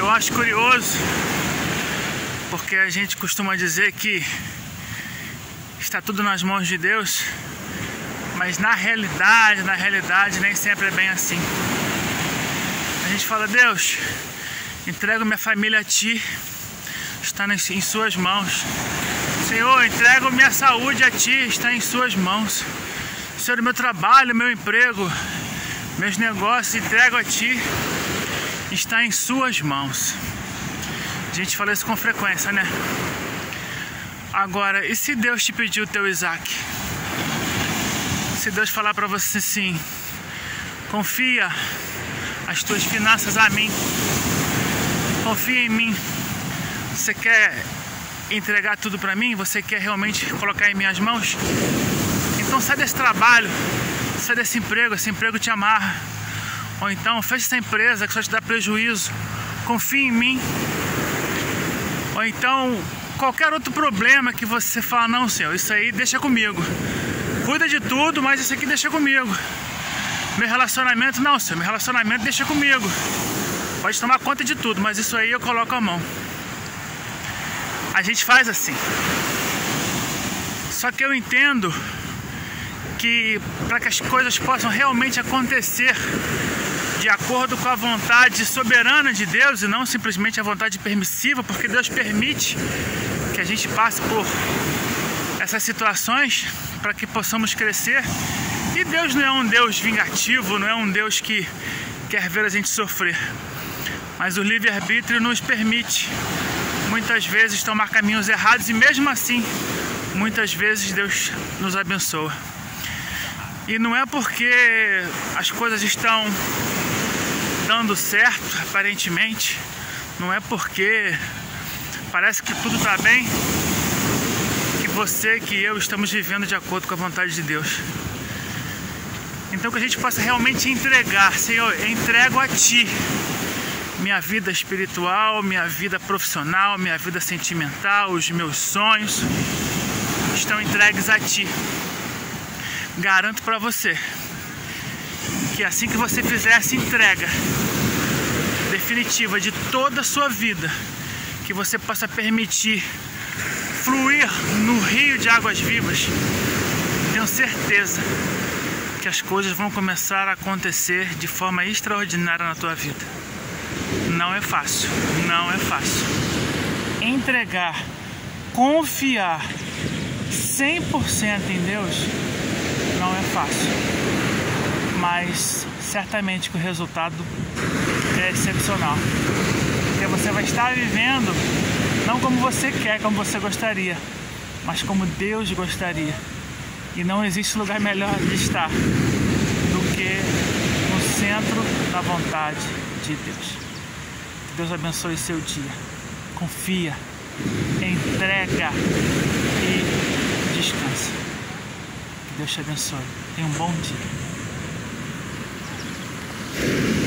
Eu acho curioso, porque a gente costuma dizer que está tudo nas mãos de Deus, mas na realidade nem sempre é bem assim. A gente fala: Deus, entrego minha família a Ti, está em Suas mãos. Senhor, entrego minha saúde a Ti, está em Suas mãos. Senhor, meu trabalho, meu emprego, meus negócios, entrego a Ti, está em Suas mãos. A gente fala isso com frequência, né? Agora, e se Deus te pedir o teu Isaac? Se Deus falar para você assim: confia as tuas finanças a mim, confia em mim, você quer entregar tudo para mim? Você quer realmente colocar em minhas mãos? Então sai desse trabalho, sai desse emprego, esse emprego te amarra. Ou então fecha essa empresa que só te dá prejuízo, confia em mim. Ou então qualquer outro problema que você fala: não, Senhor, isso aí deixa comigo, cuida de tudo, mas isso aqui deixa comigo. Meu relacionamento, não, Senhor, meu relacionamento deixa comigo, pode tomar conta de tudo, mas isso aí eu coloco a mão. A gente faz assim. Só que eu entendo que para que as coisas possam realmente acontecer de acordo com a vontade soberana de Deus e não simplesmente a vontade permissiva, porque Deus permite que a gente passe por essas situações para que possamos crescer. E Deus não é um Deus vingativo, não é um Deus que quer ver a gente sofrer, mas o livre-arbítrio nos permite muitas vezes tomar caminhos errados, e mesmo assim muitas vezes Deus nos abençoa. E não é porque as coisas estão dando certo, aparentemente, não é porque parece que tudo está bem, que você, que eu estamos vivendo de acordo com a vontade de Deus. Então que a gente possa realmente entregar: Senhor, eu entrego a Ti minha vida espiritual, minha vida profissional, minha vida sentimental, os meus sonhos estão entregues a Ti. Garanto para você que assim que você fizer essa entrega definitiva de toda a sua vida, que você possa permitir fluir no rio de águas vivas, tenho certeza que as coisas vão começar a acontecer de forma extraordinária na tua vida. Não é fácil, não é fácil. Entregar, confiar 100% em Deus não é fácil, mas certamente que o resultado é excepcional, porque você vai estar vivendo não como você quer, como você gostaria, mas como Deus gostaria. E não existe lugar melhor de estar do que no centro da vontade de Deus. Que Deus abençoe seu dia. Confia, entrega e descansa. Que Deus te abençoe. Tenha um bom dia.